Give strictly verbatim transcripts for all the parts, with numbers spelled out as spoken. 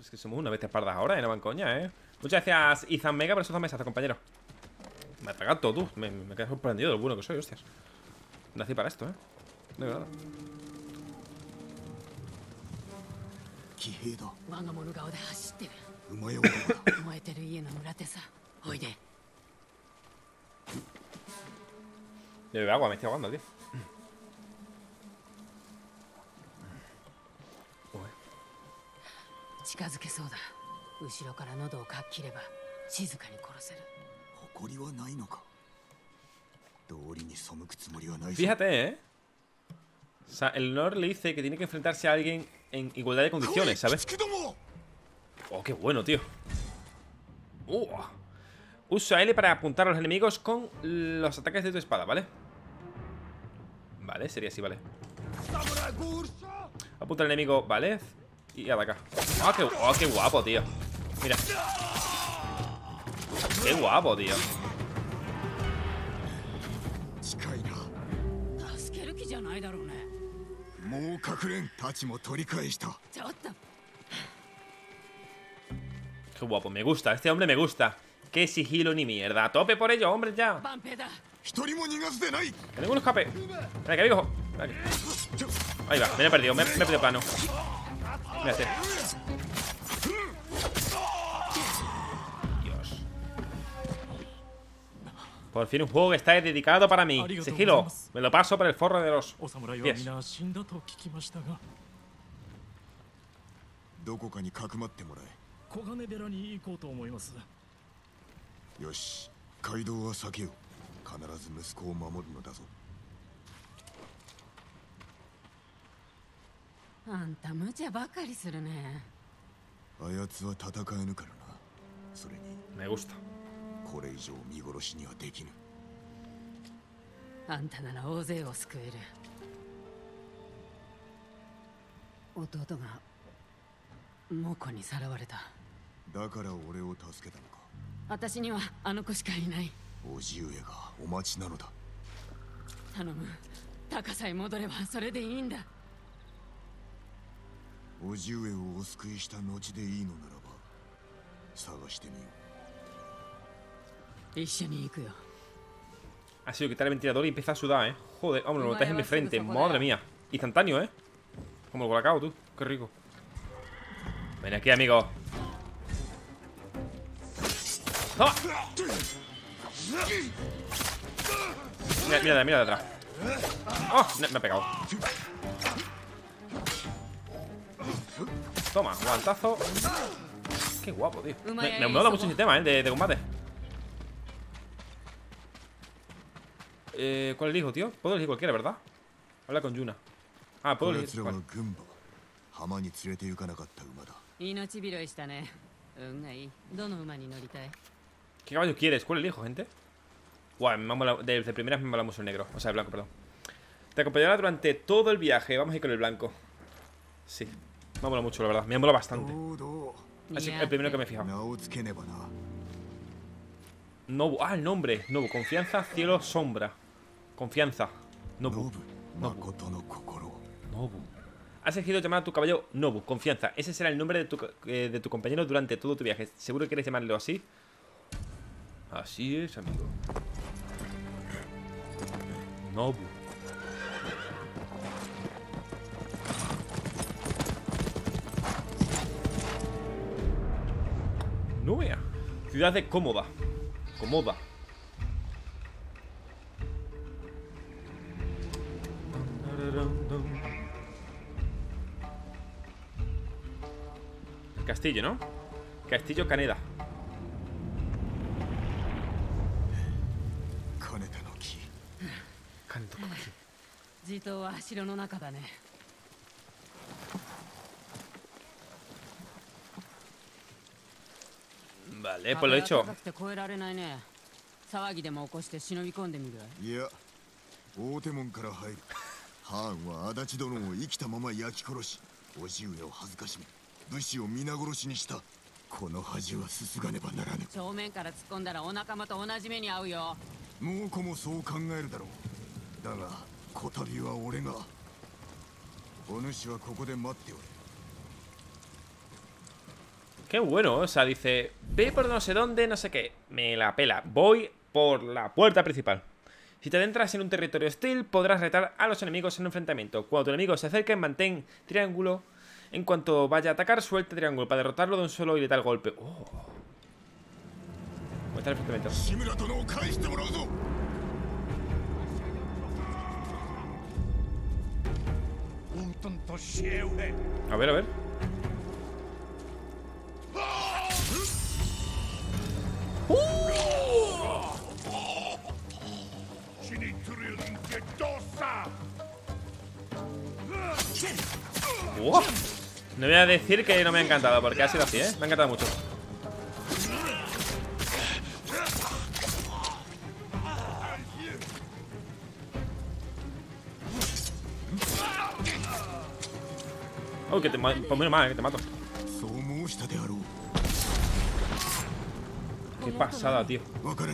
Es que somos una bestia pardas ahora, ¿eh? No van coña, ¿eh? Muchas gracias, Izan Mega, por esos dos meses, compañero. Me ha tragado todo, tú. Me, me quedas sorprendido de lo bueno que soy, hostias. Nací para esto, ¿eh? De verdad. Bebe agua, me estoy ahogando, tío. Fíjate, ¿eh? O sea, el Lord le dice que tiene que enfrentarse a alguien en igualdad de condiciones, ¿sabes? Oh, qué bueno, tío. uh. Usa L para apuntar a los enemigos con los ataques de tu espada, ¿vale? Vale, sería así, vale. Apunta al enemigo, ¿vale? Y ataca. ¡Ah, qué, oh, qué guapo, tío! Mira. ¡Qué guapo, tío! Qué guapo, me gusta, este hombre me gusta. Qué sigilo ni mierda. A tope por ello, hombre, ya. Que ninguno escape. Venga, que hijo. Ahí va, me he perdido, me, me he perdido plano. Mira este. Dios. Por fin un juego que está dedicado para mí. Sigilo, me lo paso por el forro de los pies. Me gusta. Ha sido quitar el ventilador y empieza a sudar, eh. Joder, vamos, lo notáis en mi frente. Madre mía. Instantáneo, eh. Como el colacao, tú. Qué rico. Ven aquí, amigo. ¡Toma! Mira, mira, mira de atrás. ¡Oh! Me, me ha pegado. Toma, guantazo. Qué guapo, tío. Me, me mola mucho el sistema, eh, de, de combate. Eh, ¿Cuál elijo, tío? Puedo elegir cualquiera, ¿verdad? Habla con Yuna. Ah, puedo elegir cuál. ¿Qué caballo quieres? ¿Cuál elijo, gente? Guau, me mola, desde primeras me mola mucho el negro. O sea, el blanco, perdón. Te acompañará durante todo el viaje. Vamos a ir con el blanco. Sí, me mola mucho, la verdad. Me mola bastante. Así que el primero que me he fijado. Nobu. Ah, el nombre. Nobu. Confianza, cielo, sombra. Confianza. Nobu. Nobu. Nobu. Has elegido llamar a tu caballo Nobu. Confianza. Ese será el nombre de tu, eh, de tu compañero durante todo tu viaje. ¿Seguro que quieres llamarlo así? Así es, amigo. Nobu. Nubia. Ciudad de Cómoda. Cómoda. El castillo, ¿no? Castillo Kaneda. Vale, pues lo he hecho. Qué bueno, o sea, dice, ve por no sé dónde, no sé qué. Me la pela, voy por la puerta principal. Si te adentras en un territorio hostil, podrás retar a los enemigos en un enfrentamiento. Cuando tu enemigo se acerque, mantén triángulo. En cuanto vaya a atacar, suelta triángulo para derrotarlo de un solo y letal golpe. Oh. ¿Cómo está el enfrentamiento? A ver, a ver. ¡Uh! No voy a decir que no me ha encantado, porque ha sido así, ¿eh? Me ha encantado mucho. Uy, que te mato. Pues menos mal, que te mato. Qué pasada, tío.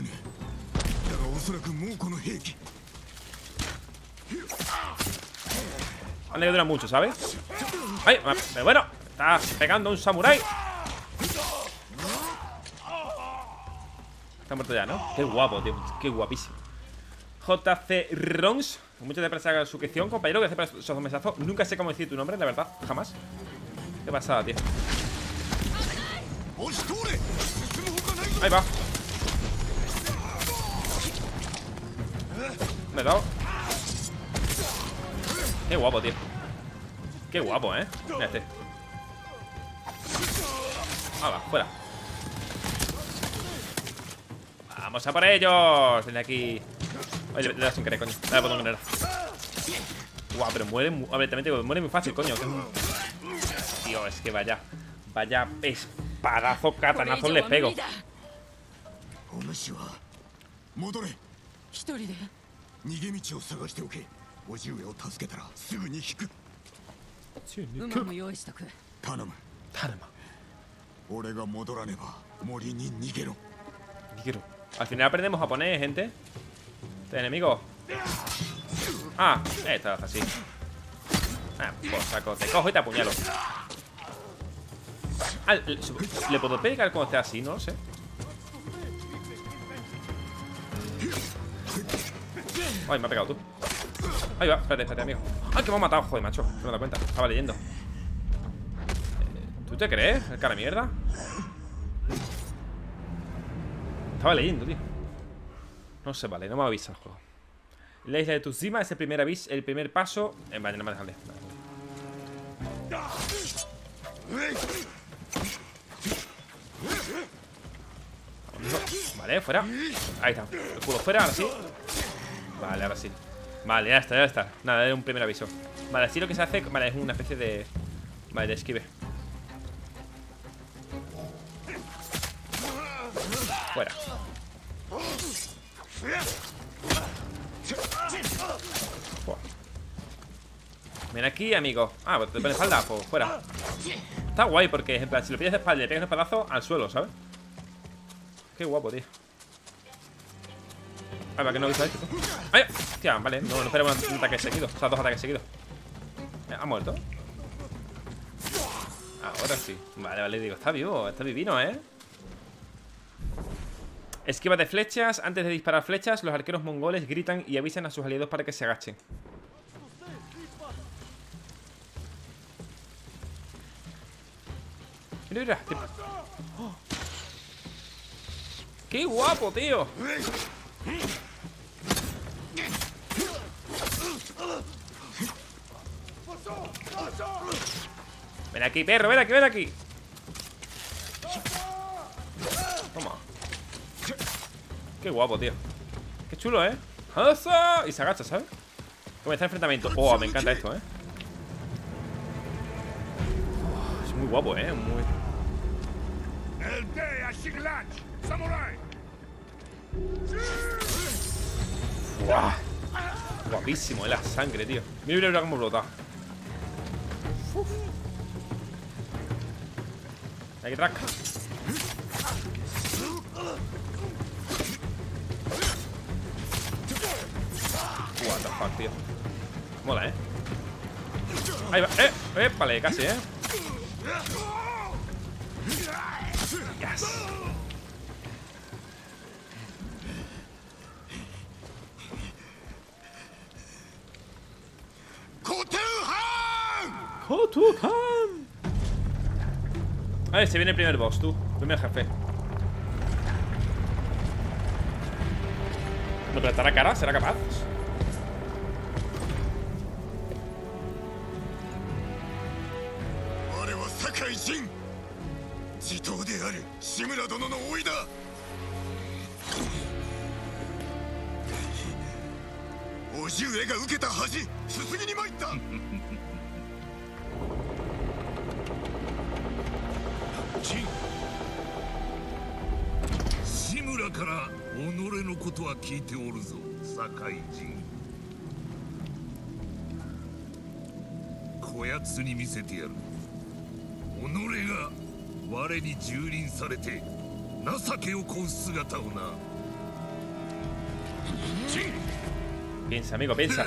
Anda que dura mucho, ¿sabes? ¡Ay! Pero bueno, estás pegando a un samurái. Está muerto ya, ¿no? Qué guapo, tío. Qué guapísimo. J C Rons. Muchas gracias por la suscripción, compañero. Gracias por esos dos mesazos. Nunca sé cómo decir tu nombre, la verdad. Jamás. Qué pasada, tío. Ahí va. Me he dado. Qué guapo, tío. Qué guapo, ¿eh? Mira este. Hala, fuera. Vamos a por ellos. Desde aquí. Oye, le, le das sin querer, coño. Dale botón que no era. Guau, pero muere. A ver, también te muere muy fácil, coño. Tío, es que vaya. Vaya espadazo, catanazo les pego. Al final aprendemos japonés, gente. Este enemigo. Ah, esta es así. Ah, por saco. Te cojo y te apuñalo. Ah, ¿le, ¿le puedo pegar cuando esté así? No lo sé. Ay, me ha pegado tú. Ahí va, espérate, espérate, amigo. Ay, que me ha matado, joder, macho. No me da cuenta, estaba leyendo. ¿Tú te crees? El cara mierda. Estaba leyendo, tío. No sé, vale, no me avisa el juego. La isla de Tsushima es el primer aviso, el primer paso. Eh, vale, no me dejan leer. Vale, fuera. Ahí está. El culo fuera, ahora sí. Vale, ahora sí. Vale, ya está, ya está. Nada, era un primer aviso. Vale, así lo que se hace. Vale, es una especie de. Vale, de esquive. Fuera. Ven aquí, amigo. Ah, pues te pones espalda, pues fuera. Está guay porque, en plan, si lo pillas de espalda y le pegas el espadazo al suelo, ¿sabes? Qué guapo, tío. Ay, ¿para qué no he visto esto? ¡Ay! Hostia, vale, no, no esperaba un ataque seguido. O sea, dos ataques seguidos. ¿Ha muerto? Ahora sí. Vale, vale, digo, está vivo, está divino, ¿eh? Esquiva de flechas. Antes de disparar flechas, los arqueros mongoles gritan y avisan a sus aliados para que se agachen. Mira, mira. ¡Oh! ¡Qué guapo, tío! Ven aquí, perro, ven aquí, ven aquí. Toma. Qué guapo, tío. Qué chulo, ¿eh? Y se agacha, ¿sabes? Comienza el enfrentamiento. Oh, me encanta esto, ¿eh? Oh, es muy guapo, ¿eh? Muy... ¡Guau! Guapísimo, ¿eh? La sangre, tío. Mira, mira, mira cómo brota. Hay que track. What the fuck, tío. Mola, ¿eh? Ahí va, eh, eh, vale, casi, ¿eh? atrás. ¡Kotuhan! A ver, se viene el primer boss, tú. Primer jefe. ¿No plantará cara? ¿Será capaz? Piensa, amigo, piensa.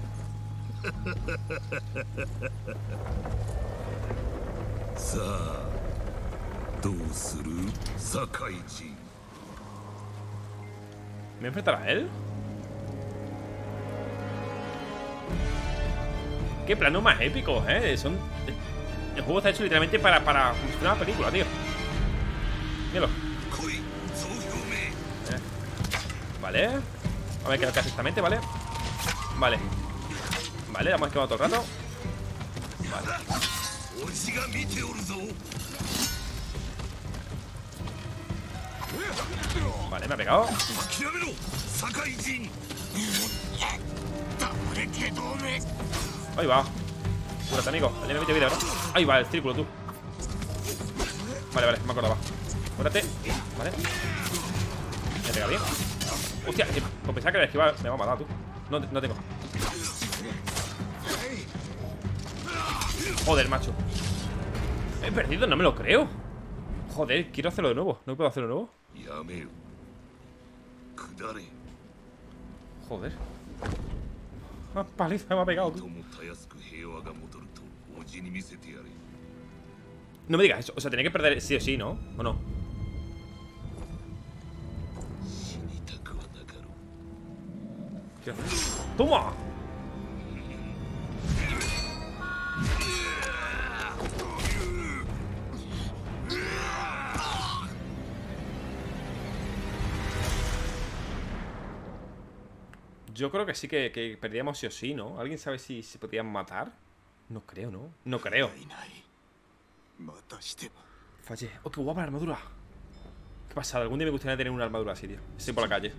¿Me enfrentará a él? Qué planos más épicos, eh. Son... El juego está hecho literalmente para, para como si fuera una película, tío. Míralo. Eh. Vale. A ver qué es lo que hace esta mente, ¿vale? Vale. Vale, la hemos quemado todo el rato. Vale. Vale, me ha pegado. Ahí va. Cúrate, amigo. Vale, me mete vida, ¿verdad? Ahí va, el círculo, tú. Vale, vale, me acordaba. Cúrate. Vale. Me pega bien. Hostia, pues pensaba que la esquiva me va a matar, tú. No, no tengo. Joder, macho. He perdido, no me lo creo. Joder, quiero hacerlo de nuevo. ¿No puedo hacerlo de nuevo? Joder. Ah, paliza me ha pegado, tú. No me digas eso. O sea, tenía que perder sí o sí, ¿no? ¿O no? ¿Qué haces? ¡Toma! Yo creo que sí que, que perdíamos sí o sí, ¿no? ¿Alguien sabe si se podían matar? No creo, ¿no? No creo. Fallé. Oh, qué guapa la armadura. Qué pasada. Algún día me gustaría tener una armadura así, tío. Estoy por la calle.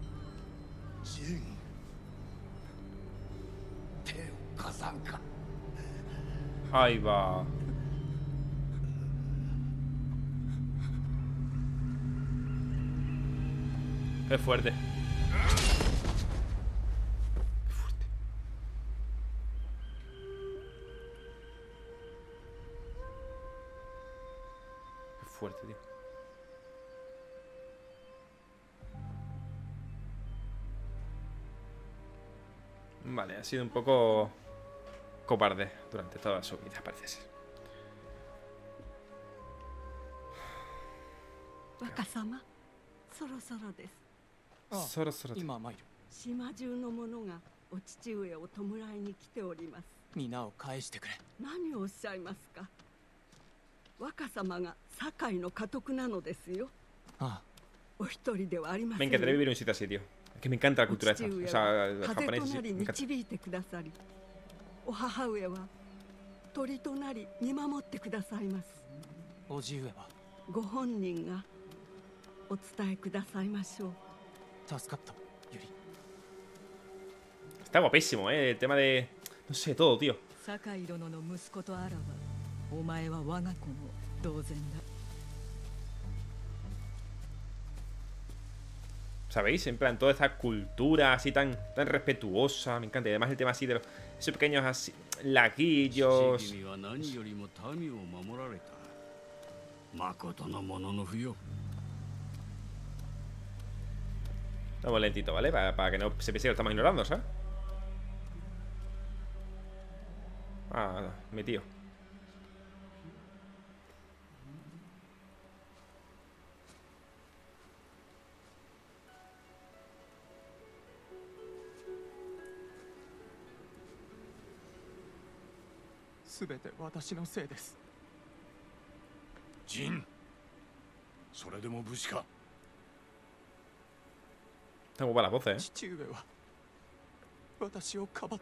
Ahí va. Qué fuerte. Fuerte, tío. Vale, ha sido un poco cobarde durante toda su vida, parece ser. Wakasama, soro soro desu. Soro soro. 島中の者がお父上を弔いに来ております。 皆を返してくれ。 何をおっしゃいますか。若様が堺の家督なのですよ。 ああ。 お一人ではありません。 Me encantaría vivir en un sitio así, tío. Es que me encanta la cultura esa. O sea, los japoneses. Sí, me encanta. 導いてくださり、お母上は鳥となり見守ってくださいます。 おじ上はご本人がお伝えくださいましょう。 助かった、ユリ。 Está guapísimo, eh. El tema de. No sé, todo, tío. 堺殿の息子とあらば、お前は我が子の同然だ。 ¿Sabéis? En plan, toda esta cultura así tan, tan respetuosa. Me encanta. Y además el tema así de los, esos pequeños así, laguillos. Vamos lentito, ¿vale? Para, para que no se piense que lo estamos ignorando, ¿sabes? Ah, mi tío. 全て私のせいです。 ジン、それでも武士か。 Tengo buenas voces, ¿eh? 父上は私をかばって。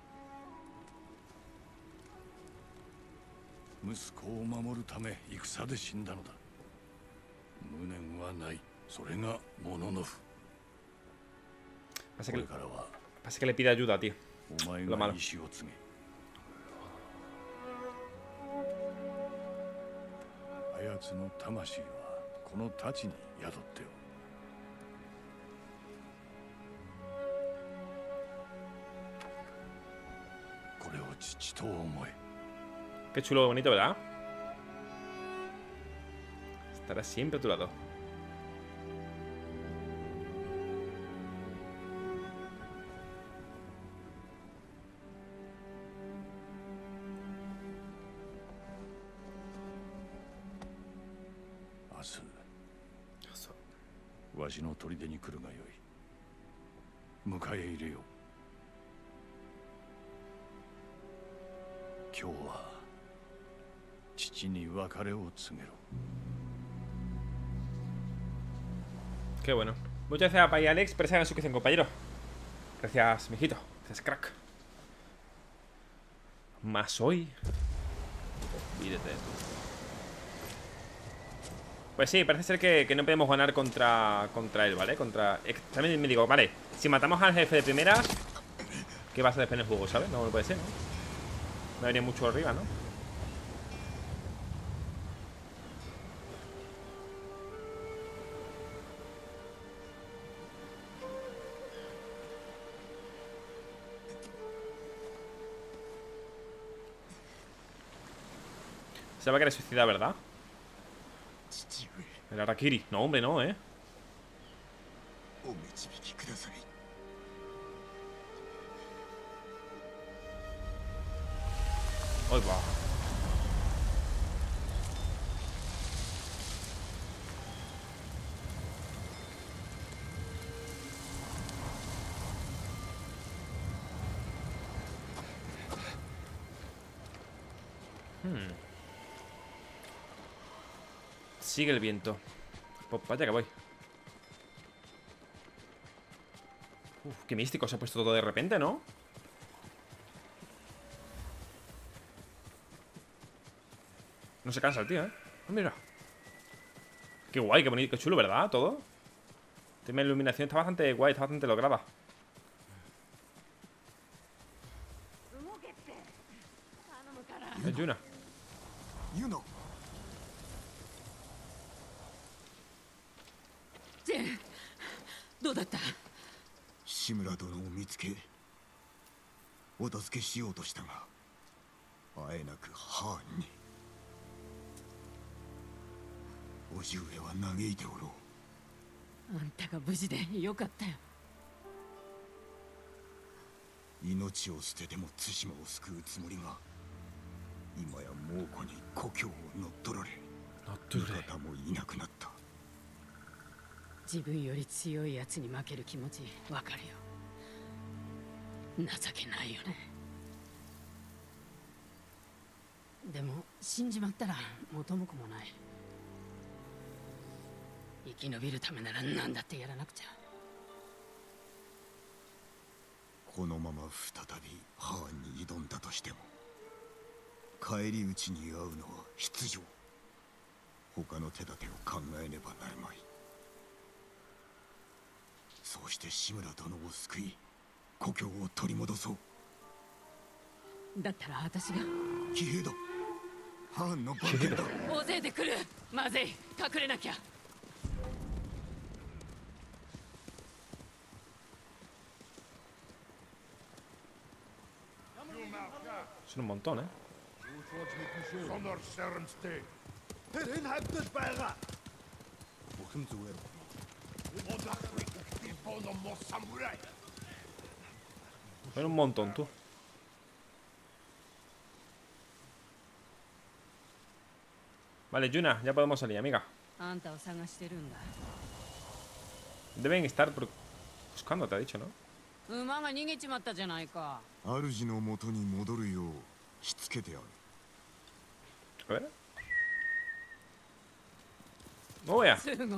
息子を守るため戦で死んだのだ。無念はない。それがモノノフ。 Pasa こ que, れからは pasa que le pide ayuda, tío. お前 Lo が malo. 意志を告げ。あやつの魂はこの太刀に宿っておる。これを父と思え。 Qué chulo, bonito, ¿verdad? Estará siempre a tu lado. Asu. わしの砦に来るがよい。迎え入れよう。今日は父に別れを告げろ。 Qué bueno. Muchas gracias a Pai Alex por esa suscripción, compañero. Gracias, mijito. Gracias, crack. Más hoy. Olvídate. Pues sí, parece ser que, que no podemos ganar contra, contra él, ¿vale? Contra... También me digo, vale, si matamos al jefe de primeras, ¿qué vas a despedir el juego, sabes? No, no puede ser, ¿no? No venía mucho arriba, ¿no? Se va a querer suicidar, ¿verdad? El Arakiri. No, hombre, no, ¿eh? Ay, va. Hmm. Sigue el viento. Pues vaya que voy. Uf, qué místico se ha puesto todo de repente, ¿no? No se cansa el tío, ¿eh? Oh, mira. Qué guay, qué bonito, qué chulo, ¿verdad? Todo. El tema de iluminación está bastante guay, está bastante lograda. Es Yuna. Yuno. どうだった？ 志村殿を見つけお助けしようとしたがあえなくハーンに。叔父上は嘆いておろう。 あんたが無事でよかったよ。 命を捨てても対馬を救うつもりが今や猛虎に故郷を乗っ取られ味方もいなくなった。 自分より強いやつに負ける気持ちわかるよ。情けないよね。でも死んじまったら元も子もない。生き延びるためなら何だってやらなくちゃ。 このまま再びハーンに挑んだとしても返り討ちに遭うのは必定。他の手立てを考えねばなるまい。そうして志村殿を救い故郷を取り戻そう。 だったら私が。 騎兵だ。ハーンの番犬だ。 大勢で来る。まずい、隠れなきゃ。 Son un montón, ¿eh? Son un montón, tú. Vale, Yuna, ya podemos salir, amiga. Deben estar buscándote, ha dicho, ¿no? 馬が逃げちまったじゃないか。 主の元に戻るようしつけてやる。 A ver. Oh, ya. すごいな。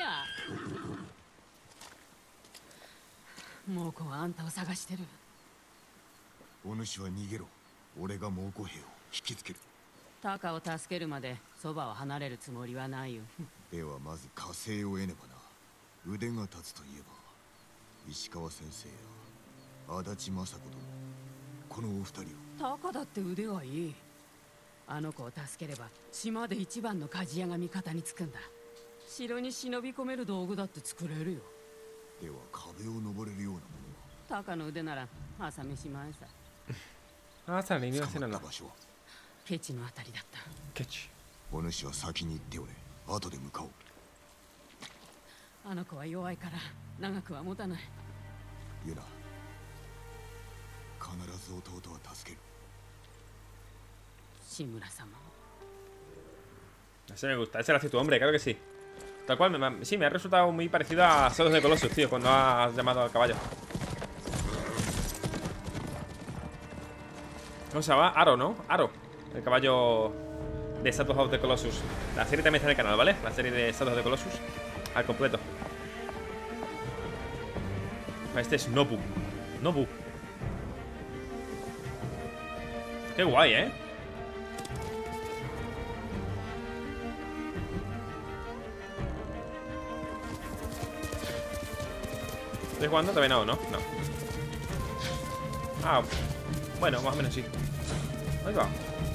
猛虎はあんたを探してる。 お主は逃げろ。俺が猛虎兵を引きつける。 タカを助けるまでそばを離れるつもりはないよ。 ではまず火星を得ねばな。腕が立つといえば石川先生や足立雅子殿、このお二人を。 タカだって腕はいい。あの子を助ければ島で一番の鍛冶屋が味方につくんだ。城に忍び込める道具だって作れるよ。 では壁を登れるようなもタカの腕なら朝飯前さ。 Ah, está la の línea は hacia 捕ま la った場所は。 ケチのあたりだった。 Ketch. お主は先に行っておれ。後で向かおう。 あの子は弱いから長くは持たない。 ユナ、必ず弟は助ける。 志村様。 Ese me gusta, ese era tu hombre, claro que sí. Tal cual, me, me, sí, me ha resultado muy parecido a Shadow of the Colossus, tío, cuando has llamado al caballo. ¿Cómo se llama? Aro, ¿no? Aro, el caballo de Shadow of the Colossus. La serie también está en el canal, ¿vale? La serie de Shadow of the Colossus al completo. Este es Nobu. Nobu. Qué guay, ¿eh? ¿Estoy jugando? Todavía no, ¿no? No. Ah, bueno, más o menos sí. Ahí va.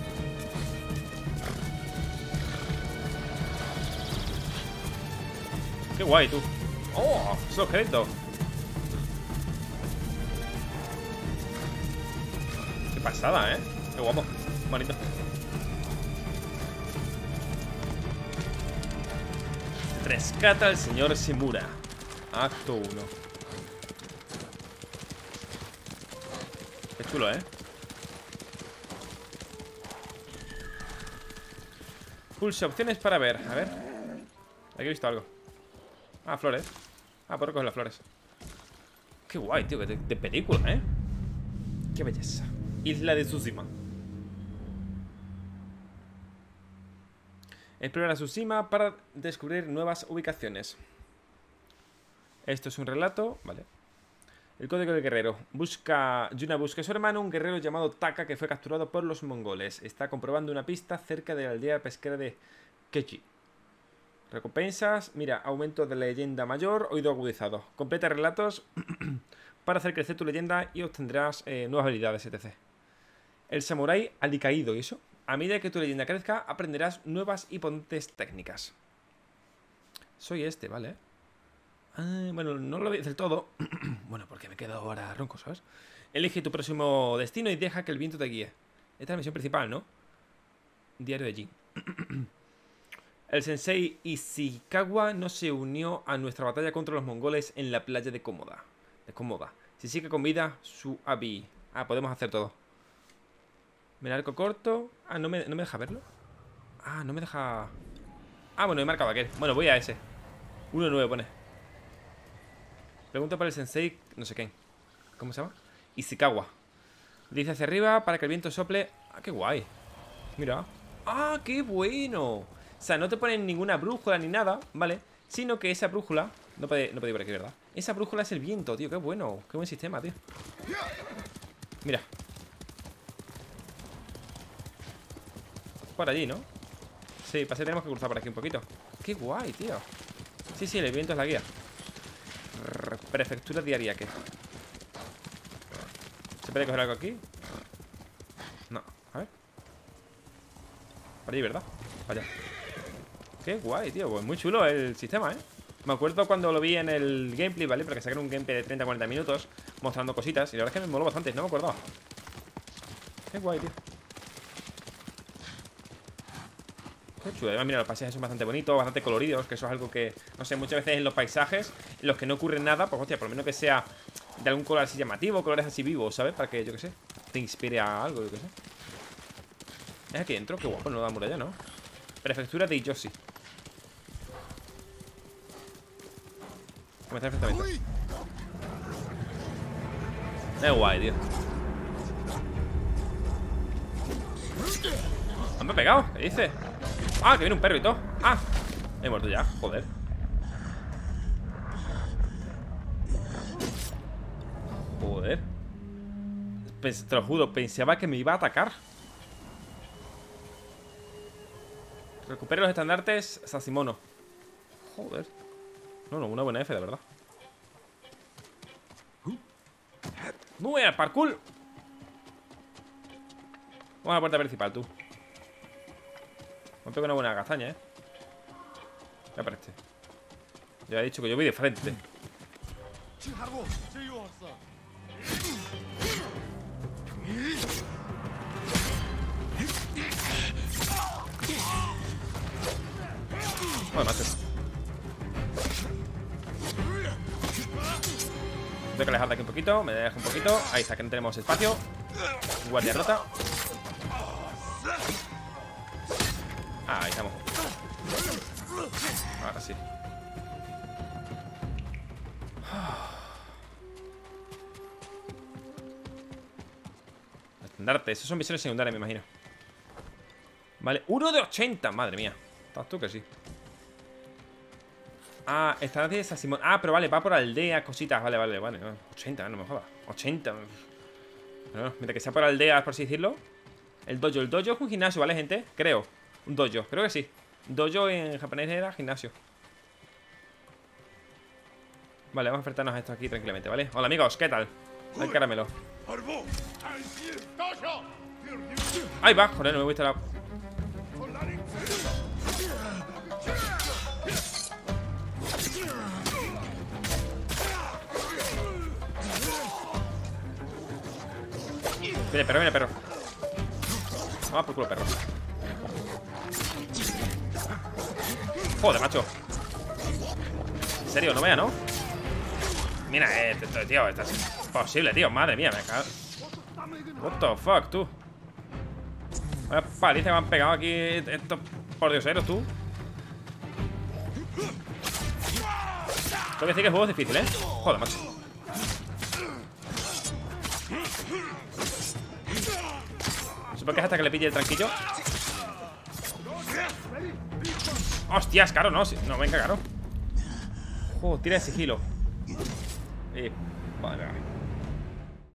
Qué guay, tú. ¡Oh! ¡Es objeto! Qué pasada, ¿eh? Qué guapo. Bonito. Rescata al señor Shimura. Acto uno. Qué chulo, ¿eh? Pulse opciones para ver. A ver. Aquí he visto algo. Ah, flores. Ah, puedo recoger las flores. Qué guay, tío. De, de película, ¿eh? Qué belleza. Isla de Tsushima. Explora Tsushima para descubrir nuevas ubicaciones. Esto es un relato. Vale. El código del guerrero. Busca. Yuna busca a su hermano, un guerrero llamado Taka, que fue capturado por los mongoles. Está comprobando una pista cerca de la aldea pesquera de Kechi. Recompensas. Mira, aumento de leyenda mayor, oído agudizado. Completa relatos para hacer crecer tu leyenda y obtendrás eh, nuevas habilidades, etcétera. El samurái alicaído. ¿Y eso? A medida que tu leyenda crezca, aprenderás nuevas y potentes técnicas. Soy este, ¿vale? Ah, bueno, no lo veis del todo. Bueno, porque me quedo ahora ronco, ¿sabes? Elige tu próximo destino y deja que el viento te guíe. Esta es la misión principal, ¿no? Diario de Jin. El sensei Ishikawa no se unió a nuestra batalla contra los mongoles en la playa de Komoda. De Komoda. Si sigue con vida, su abi. Ah, podemos hacer todo. El arco corto. Ah, ¿no me, ¿no me deja verlo? Ah, no me deja... Ah, bueno, he marcado aquel. Bueno, voy a ese. uno nueve pone. Pregunta para el sensei... No sé quién. ¿Cómo se llama? Ishikawa. Dice hacia arriba para que el viento sople... Ah, qué guay. Mira. Ah, qué bueno. O sea, no te ponen ninguna brújula ni nada, ¿vale? Sino que esa brújula... No puede, no puede ir por aquí, ¿verdad? Esa brújula es el viento, tío. Qué bueno. Qué buen sistema, tío. Mira. Por allí, ¿no? Sí, para eso tenemos que cruzar por aquí un poquito. Qué guay, tío. Sí, sí, el viento es la guía. Prefectura diaria, ¿qué? ¿Se puede coger algo aquí? No, a ver. Por allí, ¿verdad? Vaya. Qué guay, tío. Pues muy chulo el sistema, ¿eh? Me acuerdo cuando lo vi en el gameplay, ¿vale? Porque sacaron un gameplay de treinta a cuarenta minutos mostrando cositas. Y la verdad es que me moló bastante, no me acordaba. Qué guay, tío. Qué chulo. Además, mira, los paisajes son bastante bonitos, bastante coloridos. Que eso es algo que, no sé, muchas veces en los paisajes en los que no ocurre nada, pues hostia, por lo menos que sea de algún color así llamativo, colores así vivos, ¿sabes? Para que, yo qué sé, te inspire a algo, yo qué sé. Es aquí dentro, qué guapo, no da muralla, ¿no? Prefectura de Iyoshi. Comenzar el enfrentamiento. Es guay, tío. ¿No me ha pegado? ¿Qué dice? Ah, que viene un perro y todo. Ah, he muerto ya, joder. Joder. Pens- te lo juro, pensaba que me iba a atacar. Recupere los estandartes Sasimono. Joder. No, no, una buena F, de verdad. Muy bien, parkour. Vamos a la puerta principal, tú. Me pego una buena castaña, eh. ¿Qué parece? Ya he dicho que yo voy de frente. Joder, macho. Tengo que alejar de aquí un poquito. Me dejo un poquito. Ahí está, que no tenemos espacio. Guardia rota. Ah, ahí estamos. Ahora sí. Estandarte. Esas son misiones secundarias, me imagino. Vale, uno de ochenta. Madre mía. ¿Estás tú que sí? Ah, esta de esa Simón. Ah, pero vale, va por aldea, cositas. Vale, vale, vale. ochenta, no me jodas. ochenta. Bueno, mientras que sea por aldeas, por así decirlo. El dojo. El dojo es un gimnasio, ¿vale, gente? Creo. Un dojo, creo que sí. Dojo en japonés era gimnasio. Vale, vamos a enfrentarnos a esto aquí tranquilamente, ¿vale? Hola, amigos, ¿qué tal? El caramelo. Ahí va, joder, no me he visto la... Viene perro, viene perro. Vamos por culo, perro. Joder, macho. En serio, no vea, ¿no? Mira, eh, tío, esto es imposible, tío. Madre mía, me cago. What the fuck, tú. Vaya paliza que me han pegado aquí estos pordioseros, tú. Tengo que decir que el juego es difícil, ¿eh? Joder, macho. Supongo que es hasta que le pille el tranquillo. Hostias, caro, no, no, venga, caro. Joder, tira de sigilo. Eh, vale, vale.